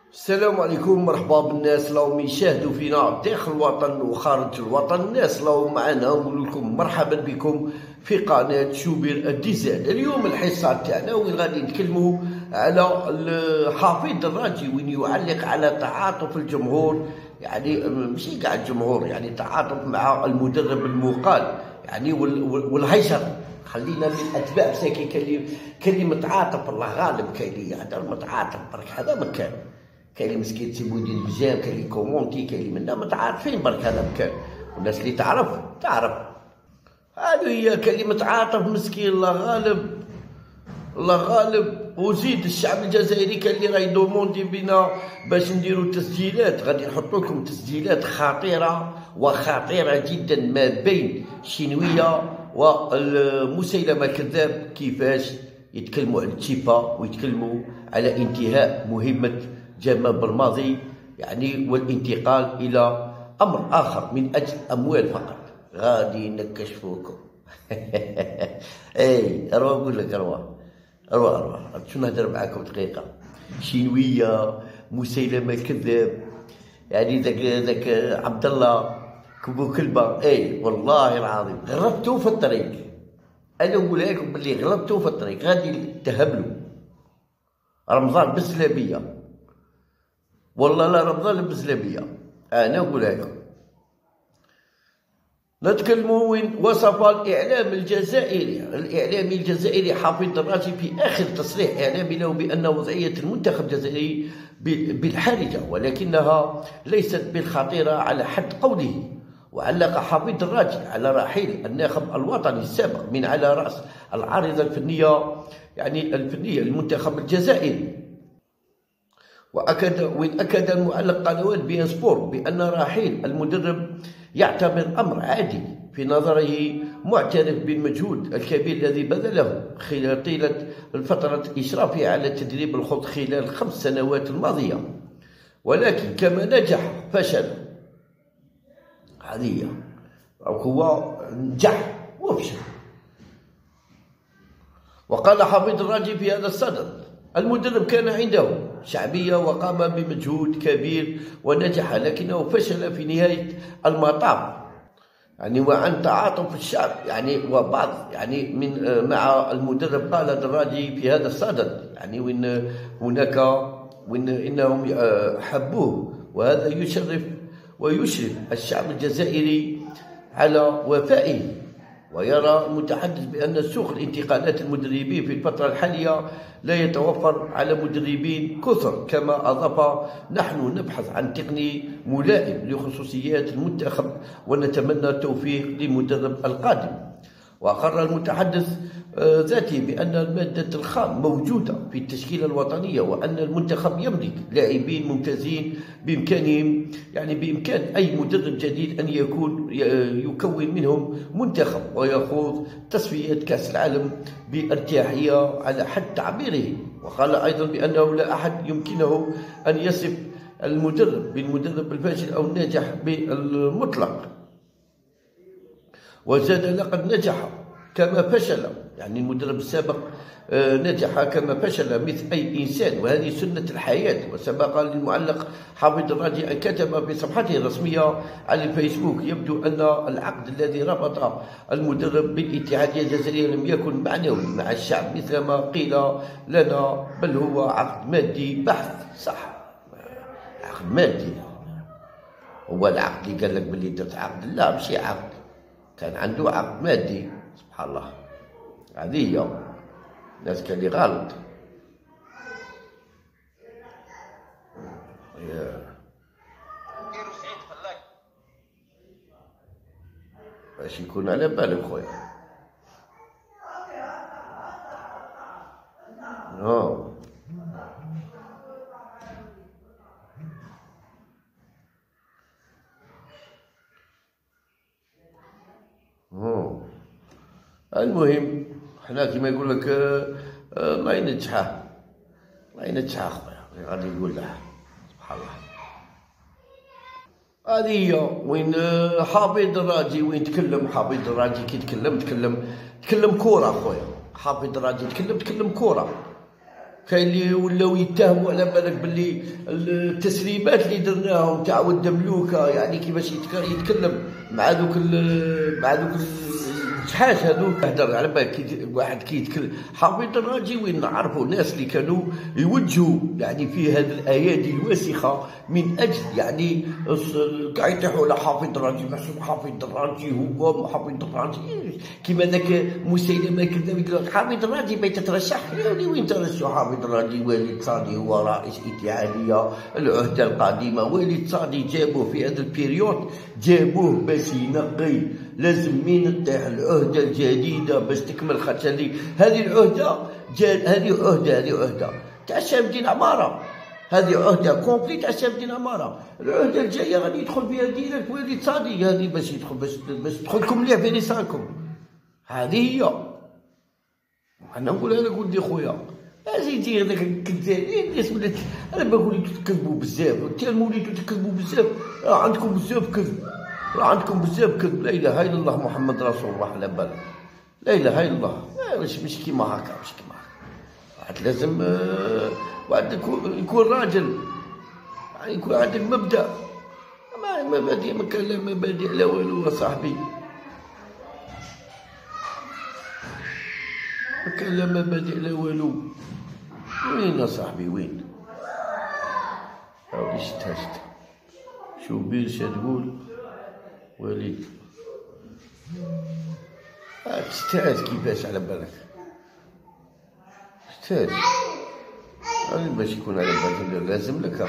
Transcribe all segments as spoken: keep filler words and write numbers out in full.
السلام عليكم، مرحبا بالناس راهم يشاهدوا فينا داخل الوطن وخارج الوطن. الناس راهم معنا، نقول لكم مرحبا بكم في قناه شوبير الديزاد. اليوم الحصه تاعنا وين غادي نتكلموا على حفيظ الراجي، وين يعلق على تعاطف الجمهور، يعني ماشي كاع الجمهور، يعني تعاطف مع المدرب المقال يعني والهيشر. خلينا من اتباع مساكين، كاين اللي كاين اللي متعاطف، الله غالب، كاين اللي يهدر متعاطف برك، هذا ما كان. كاين اللي مسكين تيبو يدير بزاف، كاين اللي كومونتي، كاين اللي منا متعاطفين برك، هذا مكان. والناس اللي تعرف تعرف هذه هي. كاين اللي متعاطف مسكين، الله غالب الله غالب. وزيد الشعب الجزائري كاين اللي راه يدوموندي بينا باش نديرو تسجيلات، غادي نحطو لكم تسجيلات خطيره وخطيره جدا ما بين شينويه ومسيلمه كذاب، كيفاش يتكلموا على التشيبا ويتكلموا على انتهاء مهمه جمال بالماضي، يعني والانتقال الى امر اخر من اجل اموال فقط. غادي نكشفوكم. اي اروح نقول لك، اروح اروح اروح شنو نهضر معاكم دقيقه. شينويه، مسيلمه الكذاب، يعني ذاك ذاك عبد الله كبو كلبه. اي والله العظيم غلطتوا في الطريق، انا نقول لكم باللي غلطتوا في الطريق، غادي تهبلوا. رمضان بالزلابيه، والله لا رمضان بالزلابيه، انا نقول لكم. نتكلموا وين وصف الاعلام الجزائري الاعلامي الجزائري حفيظ الراجي في اخر تصريح اعلامي له بان وضعيه المنتخب الجزائري بالحرجه، ولكنها ليست بالخطيره على حد قوله. وعلق حفيظ الراجي على رحيل الناخب الوطني السابق من على راس العارضه الفنيه، يعني الفنيه للمنتخب الجزائري. واكد وين اكد المعلق قنوات بي ان سبور بان رحيل المدرب يعتبر امر عادي في نظره، معترف بالمجهود الكبير الذي بذله خلال طيله فتره اشرافه على تدريب الخوض خلال الخمس سنوات الماضيه، ولكن كما نجح فشل. هذه هو نجح وفشل. وقال حفيظ الراجي في هذا الصدد: المدرب كان عنده شعبية وقام بمجهود كبير ونجح، لكنه فشل في نهاية المطاف، يعني وعن تعاطف الشعب يعني وبعض يعني من مع المدرب. قال الراجي في هذا الصدد يعني وين هناك وين انهم حبوه، وهذا يشرف ويشرف الشعب الجزائري على وفائه. ويرى المتحدث بأن سوق الانتقالات المدربين في الفترة الحالية لا يتوفر على مدربين كثر، كما أضاف: نحن نبحث عن تقني ملائم لخصوصيات المنتخب ونتمنى التوفيق للمدرب القادم. وأقر المتحدث ذاته بأن المادة الخام موجودة في التشكيلة الوطنية، وأن المنتخب يملك لاعبين ممتازين بإمكانهم يعني بإمكان أي مدرب جديد أن يكون يكون منهم منتخب ويخوض تصفيات كأس العالم بارتياحية على حد تعبيره. وقال أيضا بأنه لا أحد يمكنه أن يصف المدرب بالمدرب الفاشل أو الناجح بالمطلق. وزاد: لقد نجح كما فشل، يعني المدرب السابق نجح كما فشل مثل أي إنسان، وهذه سنة الحياة. وسبق للمعلق حفيظ الراجي أن كتب في صفحته الرسمية على الفيسبوك: يبدو أن العقد الذي ربط المدرب بالاتحادية الجزائرية لم يكن معنوي مع الشعب مثل ما قيل لنا، بل هو عقد مادي بحث. صح، عقد مادي. هو العقد اللي قال لك باللي درت عقد؟ لا، ماشي عقد، كان عنده عقد مادي. سبحان الله، هذه هي. الناس كان اللي غلط. باش يكون على بالك خويا. نو المهم حنا كيما يقول لك الله ينجحه، الله ينجحه خويا، غادي يقول له. سبحان الله، هذه هي. وين حفيظ الراجي وين تكلم حفيظ الراجي كي تكلم تكلم تكلم كورة خويا. حفيظ الراجي تكلم تكلم كورة، كاين اللي ولاو يتهموا على بالك باللي التسريبات اللي درناهم تاع ولد ملوكه، يعني كيفاش يتكلم مع دوك مع دوك الجحاش هذوك، يهدر على بالك واحد كيتكلم. حفيظ الراجي وين نعرفوا ناس اللي كانوا يوجهوا يعني في هذه الايادي الوسخه من اجل يعني كاع يطيحوا على حفيظ الراجي، محسوب حفيظ الراجي هو حفيظ الراجي كيما ذاك مسيلمه الكذاب يقول لك حفيظ الراجي بغى يترشح. يا ولي وين ترشح حفيظ الراجي؟ والد صادي هو رئيس اتحاديه العهده القديمه، والد صادي جابوه في هذا البيريود، جابوه باش ينقي. لازم مين تطيح العهده الجديده باش تكمل، خاطر هذه العهده هذه عهده هذه عهده تاع شاب الدين عماره، هذه عهده كومبلي تاع شاب الدين عماره. العهده الجايه غادي يدخل فيها ديريكت والد صادي، هذه باش يدخل باش باش تدخلكم مليح في لسانكم. هذه هي انا نقولها لك ولدي خويا، ازيدي هذاك الكذاب الناس ولات. انا بقول لك تكذبوا بزاف، انت وليتوا تكذبوا بزاف، راه عندكم بزاف كذب، راه عندكم بزاف كذب. لا اله الا الله محمد رسول الله على بالك، لا اله الا الله. مش مش كيما هكا، مش كيما هكا. واحد لازم آه واحد يكون راجل، يعني يكون عندك مبدا. ما مبادئ ما كان لا مبادئ لا والو يا صاحبي، ما كان لا مبادئ لا والو. وين يا صاحبي وين؟ هاودي شتها شتها شو بير شا تقول وليد تستاهل كيفاش على بالك، تستاهل هذا باش يكون على بالك لازم لك.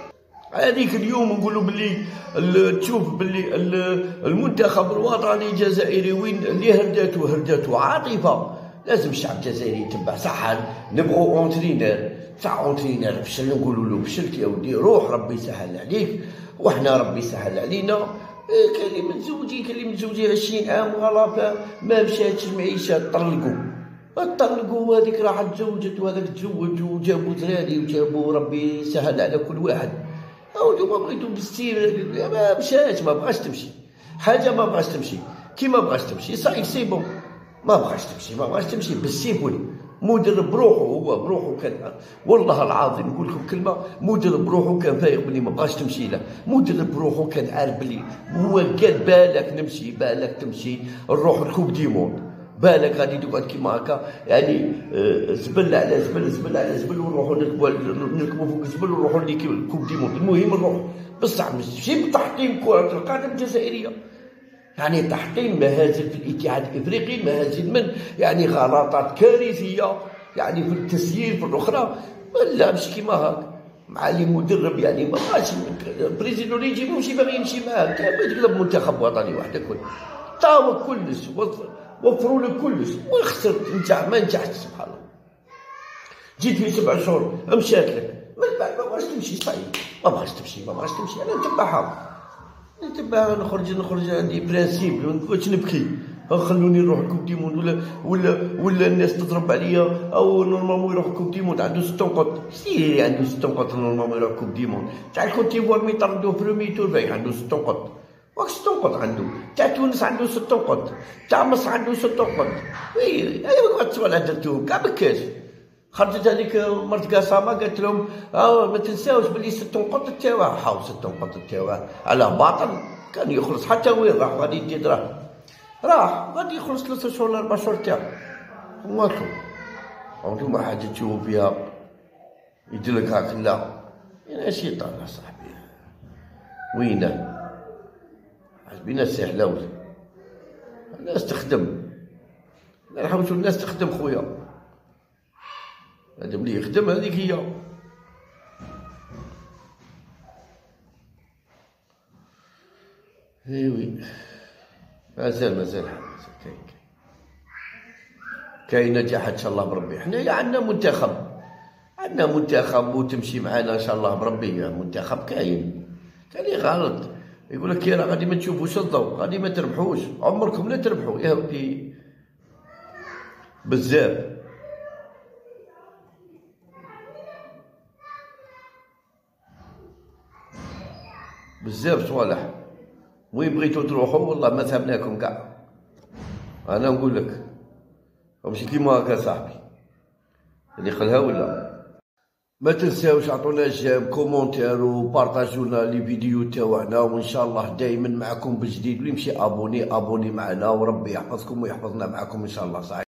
هذيك اليوم نقولوا باللي تشوف باللي المنتخب الوطني الجزائري وين اللي هرداتو هرداتو عاطفه. لازم الشعب الجزائري يتبع صح. نبغوا اونترينر تاع اونترينر فشل، نقولوا له فشلت يا ودي، روح ربي يسهل عليك وحنا ربي يسهل علينا. كاين اللي متزوجين كاين اللي متزوجين عشرين عام وغلا ما مشاتش المعيشه، طلقوا طلقوا هذيك راحت تزوجت وهذاك تزوج وجابوا دراري وجابوا ربي يسهل على كل واحد. او نتوما بغيتو بالسير ما مشاتش، ما بغاش تمشي حاجه، ما بغاش تمشي كيما بغاش تمشي صاي سي بون، ما بغاش تمشي ما بغاش تمشي بالسيفوني. مدرب بروحه هو بروحه كان، والله العظيم نقول لكم كلمه، مدرب بروحه كان فايق بلي ما بغاش تمشي له، مدرب بروحه كان عارف بلي هو قال بالك نمشي بالك تمشي نروح الكوب دي موند، بالك غادي تقعد كيما هكا يعني آه زبل على زبل زبل على زبل ونروحوا نركبوا نركبوا فوق الزبل ونروحوا الكوب دي موند. المهم نروح بصح ماشي بتحطيم كره القدم الجزائريه، يعني تحطيم مهازل في الاتحاد الافريقي، مهازل من يعني غلطات كارثيه يعني في التسيير في الاخرى. لا مش كيما هاك معالي مدرب يعني ما بغاش بريزيدو اللي يجيبو ماشي باغي يمشي معاه، كان باغي تقلب منتخب وطني وحده كل طاوك كلش وفروا لك كلش وخسرت نجح ما نجحتش سبحان الله. جيت في سبع شهور مشات لك من بعد ما بغاش تمشي صايب ما بغاش تمشي ما بغاش تمشي. انا نتبعها نتبعها نخرج نخرج عندي برانسيب ما نقعدش نبكي خلوني نروح الكوب دي موند ولا ولا ولا الناس تضرب عليا او نورمالمون يروح الكوب دي موند عنده ست نقط. سيري عنده ست نقط نورمالمون يروح الكوب دي موند. تاع الكوت ديفوار مي طردوه برومي تور باين عنده ست نقط، واش ست نقط عنده. تاع تونس عنده ست نقط، تاع مصر عنده ست نقط. اي ايوا قعدت ولا درتوهم كاع بكاش. خرجت هذيك مرت قاسامه قالت لهم اه ما تنساوش بلي ست نقط تاعها حاول ست نقط تاعها على باطل كان يخلص حتى وين راح غادي يدي دراهم راح غادي يخلص ثلاثة شهور ولا أربع شهور تاعو مالكم. عندهم حاجه تشوفوا فيها يدير لك هاك لا يا شيطان يا صاحبي وينه حسبينا السحلاوي. الناس تخدم لا نحوسوا الناس تخدم خويا، هذا ملي يخدم هذيك هي. ايوي مازال مازال كاين كاين نجاح ان شاء الله بربي. حنايا عندنا منتخب عندنا منتخب وتمشي معنا ان شاء الله بربي. منتخب كاين كاين اللي غلط يقول لك راه غادي ما تشوفوش الضوء غادي ما تربحوش عمركم لا تربحوا يا ودي بزاف. بزاف صوالح وين بغيتو تروحوا والله ما ثبناكم كاع. انا نقول لك ماشي كيما هكا صاحبي اللي خلها ولا ما تنساوش عطونا جيم كومونتير وبارطاجونا لي فيديو تاوعنا، وان شاء الله دائما معكم بجديد. واللي يمشي ابوني ابوني معنا، وربي يحفظكم ويحفظنا معكم ان شاء الله. صحيح.